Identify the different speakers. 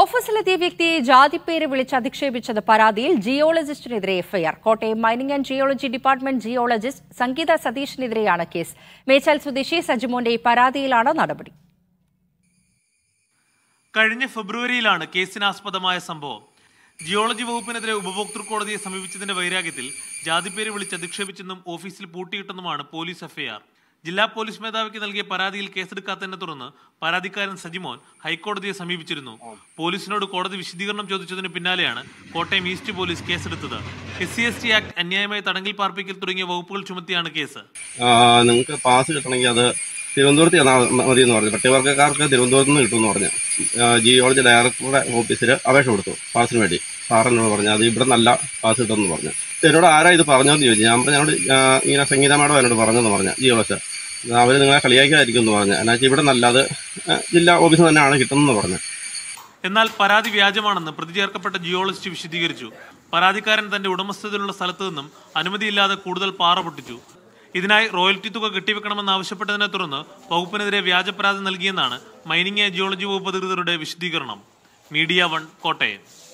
Speaker 1: ഓഫീസിലെത്തിയ വ്യക്തിയെ ജാതിപ്പേര് വിളിച്ച് അധിക്ഷേപിച്ചത് പരാതിയിൽ ജിയോളജിസ്റ്റിനെതിരെ FIR. Kottayam mining and geology department geologist Sangeetha സതീഷിനെതിരെയാണ് കേസ്. മേച്ചാൽ സ്വദേശി സജിമോന്റെ പരാതിയിലാണ് നടപടി.
Speaker 2: കഴിഞ്ഞ ഫെബ്രുവരിയിലാണ് കേസിനാസ്പദമായ സംഭവം. ജിയോളജി വകുപ്പിനെതിരെ ഉപഭോക്തൃ കോടതിയെ സമീപിച്ചതിന്റെ വൈരാഗ്യത്തിൽ ജാതിപ്പേര് വിളിച്ച് അധിക്ഷേപിച്ചെന്നും ഓഫീസിൽ പൂട്ടിയിട്ടെന്നുമാണ് പോലീസ് എഫ്ഐആർ. ജില്ലാ പോലീസ് മേധാവിക്ക് നൽകിയ പരാതിയിൽ കേസെടുക്കാത്തതിനെ തുടർന്ന് പരാതിക്കാരൻ സജിമോൻ ഹൈക്കോടതിയെ സമീപിച്ചിരുന്നു. പോലീസിനോട് കോടതി വിശദീകരണം ചോദിച്ചതിന് പിന്നാലെയാണ് കോട്ടയം ഈസ്റ്റ് പോലീസ് കേസെടുത്തത്. SC/ST ആക്ട്, അന്യായമായി തടങ്കിൽ പാർപ്പിക്കൽ തുടങ്ങിയ വകുപ്പുകൾ ചുമത്തിയാണ് കേസ്.
Speaker 3: നിങ്ങൾക്ക് പാസ് കിട്ടണമെങ്കിൽ അത് തിരുവനന്തപുരത്ത് മതി എന്ന് പറഞ്ഞു. പട്ടികവർഗ്ഗക്കാർക്ക് തിരുവനന്തപുരത്ത് നിന്ന് കിട്ടുമെന്ന് പറഞ്ഞു. ജിയോളജി ഡയറക്ടറുടെ ഓഫീസിൽ അപേക്ഷ കൊടുത്തു പാസിന് വേണ്ടി. സാറിനോട് പറഞ്ഞു അത് ഇവിടെ നല്ല പാസ് കിട്ടുമെന്ന് പറഞ്ഞു. എന്നോട് ആരാ ഇത് പറഞ്ഞതെന്ന് ചോദിച്ചു. ഞാൻ പറഞ്ഞോട് ഇങ്ങനെ സംഗീത മാഡം എന്നോട് പറഞ്ഞെന്ന് പറഞ്ഞു. ജിയോളജി അവർ നിങ്ങളെ കളിയാക്കാതിരിക്കും എന്ന് പറഞ്ഞു. എന്നുവെച്ചാൽ ഇവിടെ നല്ലത് ജില്ലാ ഓഫീസിൽ തന്നെയാണ് കിട്ടുന്നതെന്ന് പറഞ്ഞു.
Speaker 2: എന്നാൽ പരാതി വ്യാജമാണെന്ന് പ്രതി ചേർക്കപ്പെട്ട ജിയോളജിസ്റ്റ് വിശദീകരിച്ചു. പരാതിക്കാരൻ തന്റെ ഉടമസ്ഥതയിലുള്ള സ്ഥലത്തു നിന്നും അനുമതിയില്ലാതെ കൂടുതൽ പാറ പൊട്ടിച്ചു. ഇതിനായി റോയൽറ്റി തുക കെട്ടിവെക്കണമെന്നാവശ്യപ്പെട്ടതിനെ തുടർന്ന് വകുപ്പിനെതിരെ വ്യാജ പരാതി നൽകിയെന്നാണ് മൈനിംഗ് ആൻഡ് ജിയോളജി വകുപ്പ് അധികൃതരുടെ വിശദീകരണം. മീഡിയ 1 കോട്ടയം.